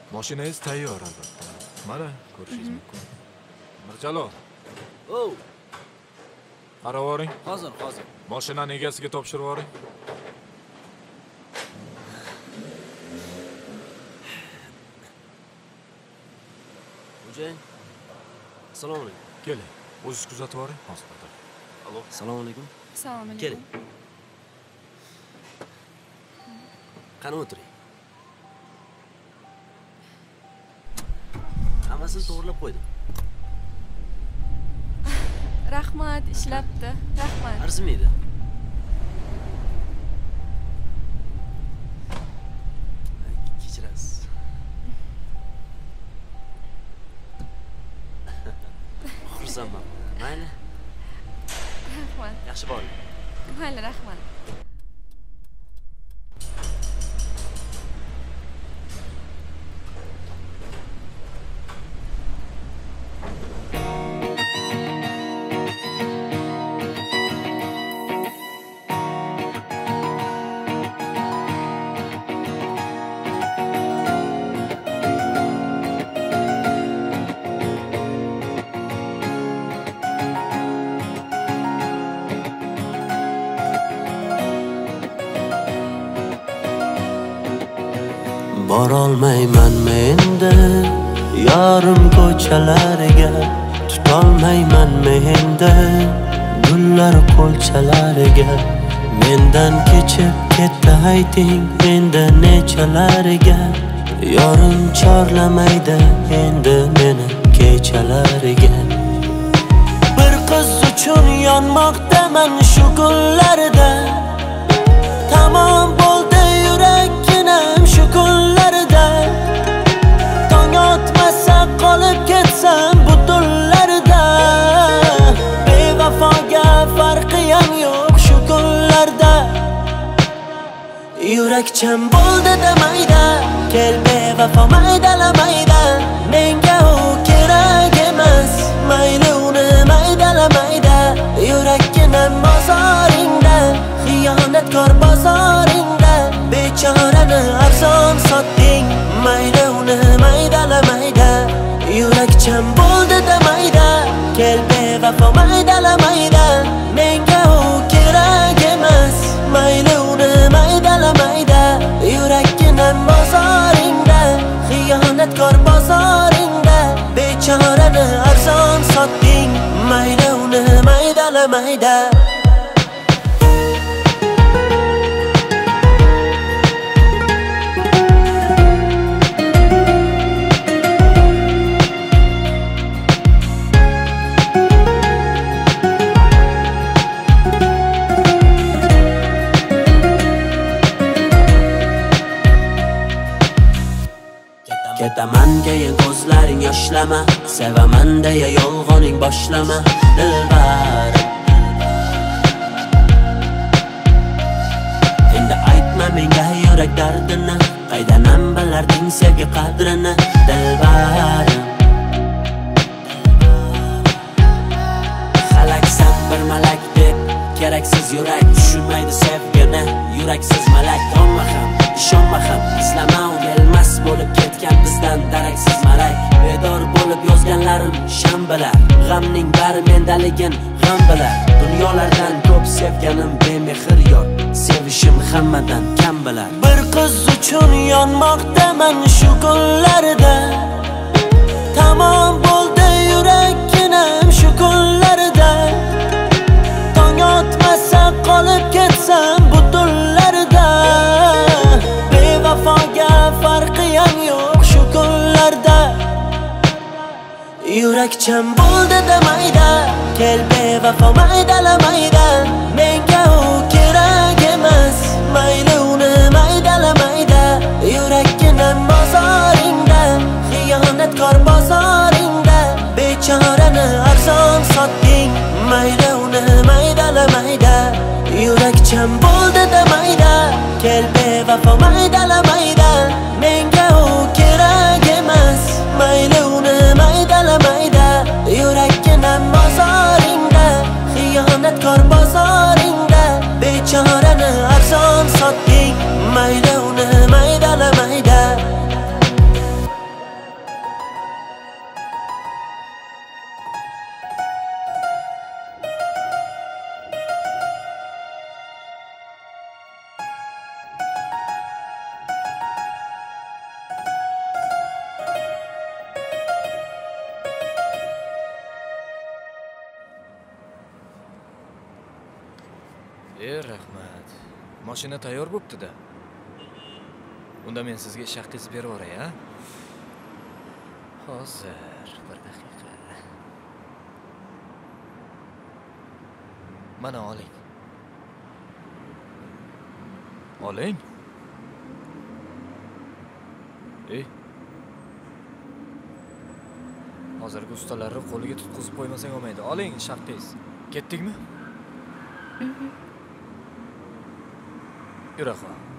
Mashinangiz tayyor albatta. Mana ko'rishingiz mumkin. Mirjalol. Oh. Qarab oling. Hozir. Mashinani egasiga topshirib yuboring. Xo'jayin. Assalomu alaykum. Keling. O'zingiz kuzatib yuboring. Hozir. Alo. Assalomu alaykum. Assalomu alaykum. Keling. Qani o'tiring. Hammasini to'g'rilab qo'ydim. Rahmat, ishlabdi. Rahmat. Arzimaydi. Kechirasiz. Xursandman. Mayli. Rahmat. Yaxshi boring. Mayli, rahmat. Borolmayman menda yarim ko'chalarga, tutolmayman menda gullar qo'lchalariga. Mendan kechib ketdi ayting endi nechalariga, yorim chorlamaydi endi meni kechalariga. Bir qiz uchun yonmoqdaman shu kunlarda, tamom bo'ldi yurakkinam shu kunlarda. Tong otmasa qolib ketsam bu tunlarda, bevafoga farqiyam yo'q shu kunlarda. Yurakcham bo'ldi demayda, kel bevafo maydalamayda. Menga u kerak emas, mayli uni maydalamayda. Yurakkinam bozoringda, xiyonatkor bozoringda. Bechorani arzon sotding, mayli uni maydalamayda. Yurakcham bo'ldi demayda, kel bevafo maydalamayda. Menga u kerak emas, mayli uni maydalamayda. Yurakkinam bozoringda, xiyonatkor bozoringda. Bechorani arzon sotding, mayli uni maydalamayda. Ketaman keyin ko'zlaring yoshlama, sevaman deya yolg'oning boshlama dilbarim. Endi aytma menga yurak dardini, qaydanam bilarding sevgi qadrini dilbarim. Halaksan bir malak deb, keraksiz yurak tushunmaydi sevgini. Yuraksiz malak olma ham, ishonma ham, islama u kelmas bo'lib ketgan bizdan daraksiz malak. Bedor bo'lib yozganlarim sham bilar, g'amning bari mendaligin g'am bilar. Dunyolardan ko'p sevganim bemehr yor, sevishim hammadan kam bilar. Bir qiz uchun yonmoqdaman shu kunlarda, tamom bo'ldi yurakkinam shu kunlarda. Tong otmasa qolib ketsam bu tunlarda, bevafoga farqiyam yo'q shu kunlarda. Yurakcham bo'ldi demayda, kel bevafo maydalamayda. Menga u kerak emas, mayli uni maydalamayda. Yurakkinam bozoringda, xiyonatkor bozoringda. Bechorani arzon sotding, mayli uni maydalamayda. Yurakcham bo'ldi demayda, kel bevafo maydalamayda. Menga u kerak emas, mayli uni maydalamayda. Yurakkinam bozoringda, xiyonatkor bozoringda. Bechorani arzon sotding, mayli uni maydalamayda. Mashina tayyor bo'pti-da. Unda men sizga ish haqingizni berib yuboray, ha? Hozir bir daqiqa. Mana oling. Oling. Hozirgi ustalarni qo'liga tutqizib qo'ymasang olmaydi. Oling ish haqingiz. Ketdikmi? Yura qol.